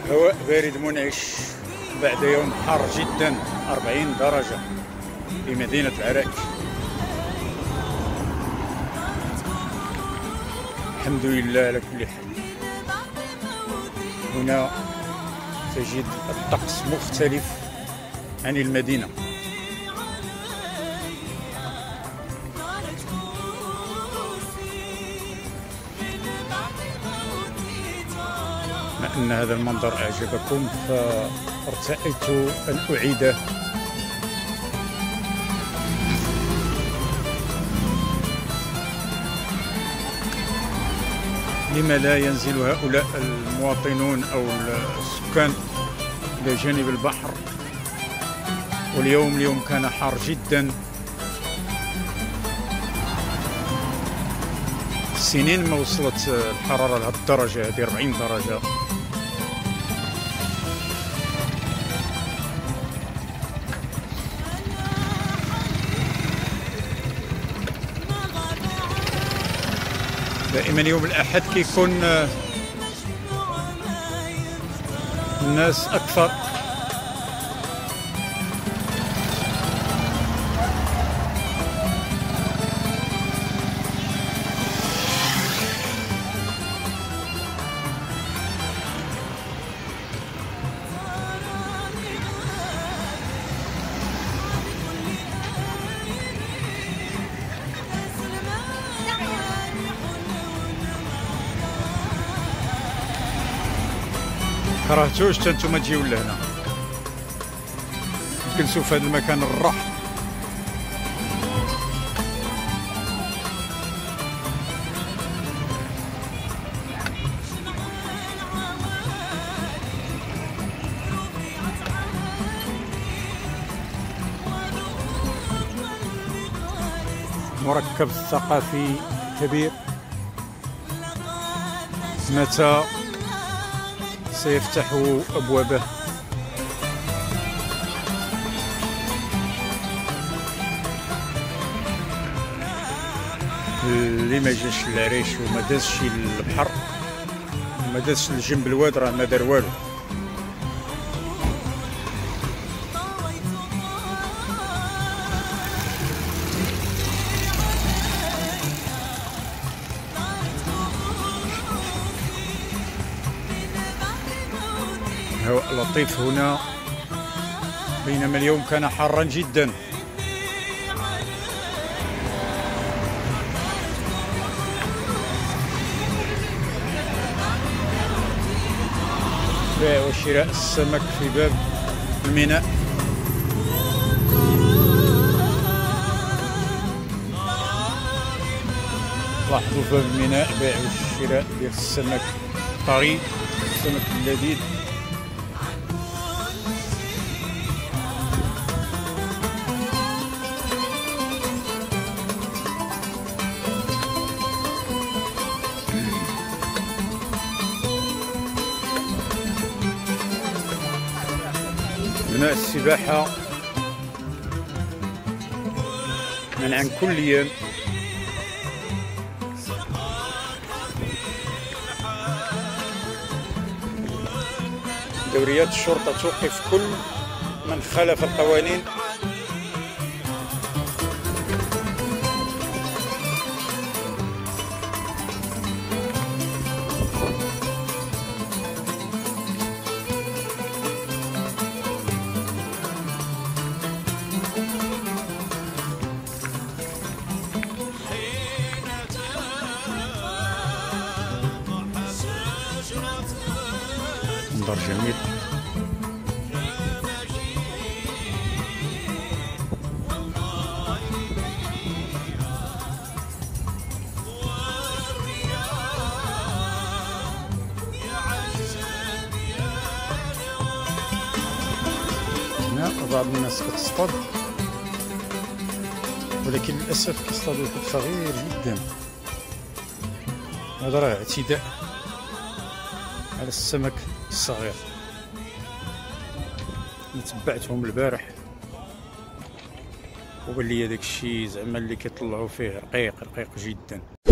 هواء بارد منعش بعد يوم حار جدا 40 درجة في مدينة العراك. الحمد لله على كل حال. هنا تجد الطقس مختلف عن المدينة. بما أن هذا المنظر أعجبكم فارتأيت أن أعيده. لما لا ينزل هؤلاء المواطنون أو السكان إلى جانب البحر؟ واليوم كان حار جدا، سنين ما وصلت الحرارة لهذه الدرجة، هذه 40 درجة. دائما يوم الأحد كيكون الناس أكثر. كرهتوش حتى نتوما تجيو لهنا، تجلسوا في هذا المكان الرح. مركب ثقافي كبير، متى سيفتح أبوابه؟ اللي ما جاش للعريش وما دازش للبحر وما دازش لجنب الواد راه ما دار والو. هواء لطيف هنا، بينما اليوم كان حارا جدا. بيع وشراء السمك في باب الميناء. لاحظوا باب الميناء بيع والشراء ديال السمك طري، السمك اللذيذ. ماء السباحة منعا كليا. دوريات الشرطة توقف كل من خالف القوانين. منظر جميل. هنا بعض الناس كتصطاد، ولكن للأسف كيصطادوا حوت صغير جدا. هذا راه اعتداء على السمك الصغير. تبعتهم البارح وبان لي داك الشيء زعما اللي كيطلعوا فيه رقيق جدا.